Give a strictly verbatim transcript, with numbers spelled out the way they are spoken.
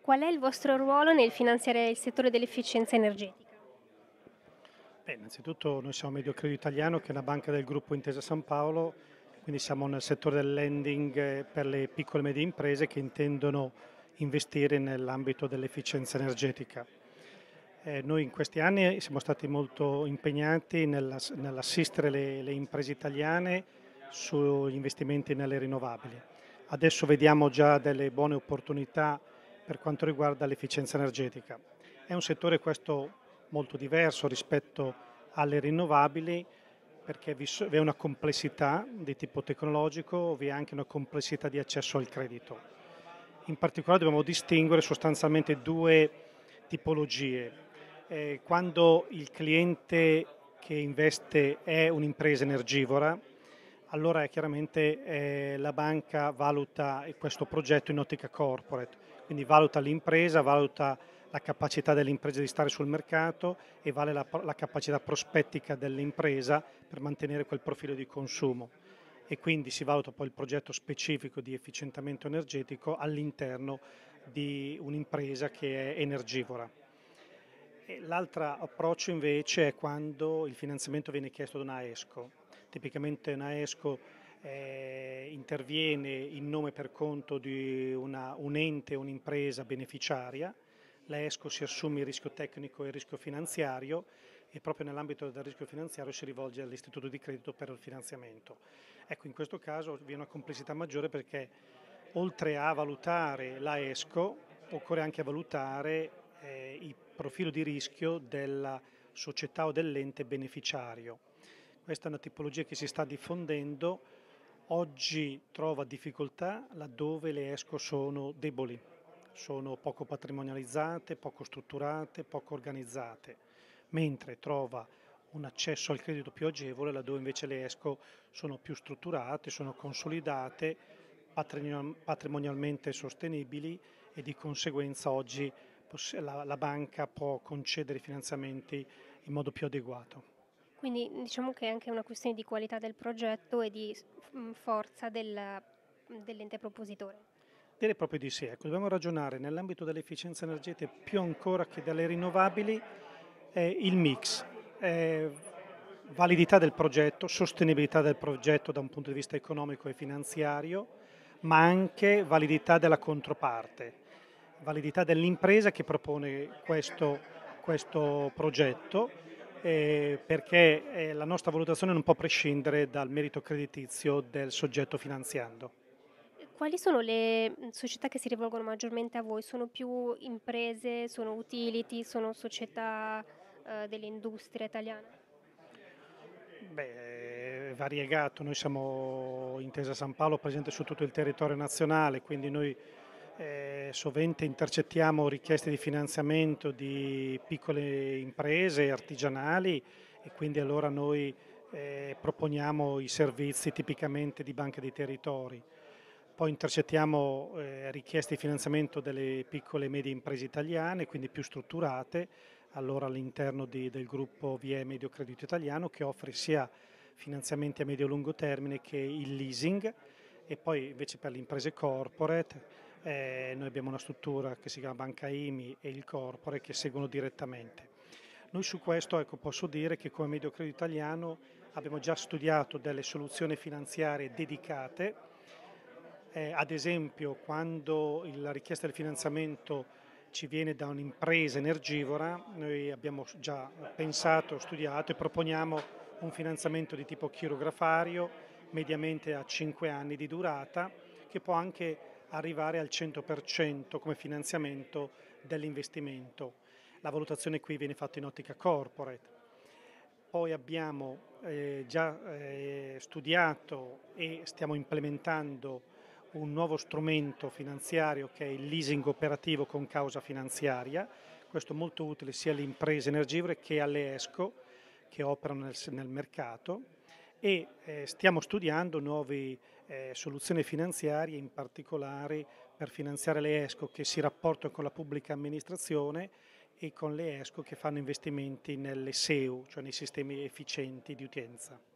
Qual è il vostro ruolo nel finanziare il settore dell'efficienza energetica? Beh, innanzitutto noi siamo Mediocredito Italiano, che è una banca del gruppo Intesa San Paolo, quindi siamo nel settore del lending eh, per le piccole e medie imprese che intendono investire nell'ambito dell'efficienza energetica. Eh, noi in questi anni siamo stati molto impegnati nell'ass- nell'assistere le, le imprese italiane sugli investimenti nelle rinnovabili. Adesso vediamo già delle buone opportunità per quanto riguarda l'efficienza energetica. È un settore questo molto diverso rispetto alle rinnovabili perché vi so- vi è una complessità di tipo tecnologico, vi è anche una complessità di accesso al credito. In particolare dobbiamo distinguere sostanzialmente due tipologie. Eh, quando il cliente che investe è un'impresa energivora, allora chiaramente eh, la banca valuta questo progetto in ottica corporate, quindi valuta l'impresa, valuta la capacità dell'impresa di stare sul mercato e vale la, la capacità prospettica dell'impresa per mantenere quel profilo di consumo e quindi si valuta poi il progetto specifico di efficientamento energetico all'interno di un'impresa che è energivora. E l'altro approccio invece è quando il finanziamento viene chiesto da una ESCO. Tipicamente una ESCO eh, interviene in nome per conto di una, un ente, un'impresa beneficiaria, la ESCO si assume il rischio tecnico e il rischio finanziario e proprio nell'ambito del rischio finanziario si rivolge all'istituto di credito per il finanziamento. Ecco, in questo caso vi è una complessità maggiore perché oltre a valutare la ESCO occorre anche valutare eh, il profilo di rischio della società o dell'ente beneficiario. Questa è una tipologia che si sta diffondendo, oggi trova difficoltà laddove le ESCO sono deboli, sono poco patrimonializzate, poco strutturate, poco organizzate, mentre trova un accesso al credito più agevole laddove invece le ESCO sono più strutturate, sono consolidate, patrimonialmente sostenibili e di conseguenza oggi la, la banca può concedere i finanziamenti in modo più adeguato. Quindi diciamo che è anche una questione di qualità del progetto e di s- f- forza del- dell'ente propositore. Direi proprio di sì, ecco, dobbiamo ragionare nell'ambito dell'efficienza energetica più ancora che delle rinnovabili, eh, il mix, eh, validità del progetto, sostenibilità del progetto da un punto di vista economico e finanziario, ma anche validità della controparte, validità dell'impresa che propone questo, questo progetto, eh, perché eh, la nostra valutazione non può prescindere dal merito creditizio del soggetto finanziando. Quali sono le mm, società che si rivolgono maggiormente a voi? Sono più imprese, sono utility, sono società eh, dell'industria italiana? Beh, è variegato, noi siamo Intesa San Paolo presente su tutto il territorio nazionale, quindi noi eh, sovente intercettiamo richieste di finanziamento di piccole imprese artigianali e quindi allora noi eh, proponiamo i servizi tipicamente di banche dei territori. Poi intercettiamo eh, richieste di finanziamento delle piccole e medie imprese italiane, quindi più strutturate, allora all'interno di- del gruppo V E Medio Credito Italiano che offre sia finanziamenti a medio-lungo termine che il leasing e poi invece per le imprese corporate eh, noi abbiamo una struttura che si chiama Banca I M I e il corporate che seguono direttamente. Noi su questo ecco, posso dire che come Medio Credito Italiano abbiamo già studiato delle soluzioni finanziarie dedicate. Eh, ad esempio, quando il- la richiesta del finanziamento ci viene da un'impresa energivora, noi abbiamo già pensato, studiato e proponiamo un finanziamento di tipo chirografario, mediamente a cinque anni di durata, che può anche arrivare al cento per cento come finanziamento dell'investimento. La valutazione qui viene fatta in ottica corporate. Poi abbiamo eh, già eh, studiato e stiamo implementando un nuovo strumento finanziario che è il leasing operativo con causa finanziaria, questo è molto utile sia alle imprese energivore che alle ESCO che operano nel, nel mercato e eh, stiamo studiando nuove eh, soluzioni finanziarie, in particolare per finanziare le ESCO che si rapportano con la pubblica amministrazione e con le ESCO che fanno investimenti nelle S E U, cioè nei sistemi efficienti di utenza.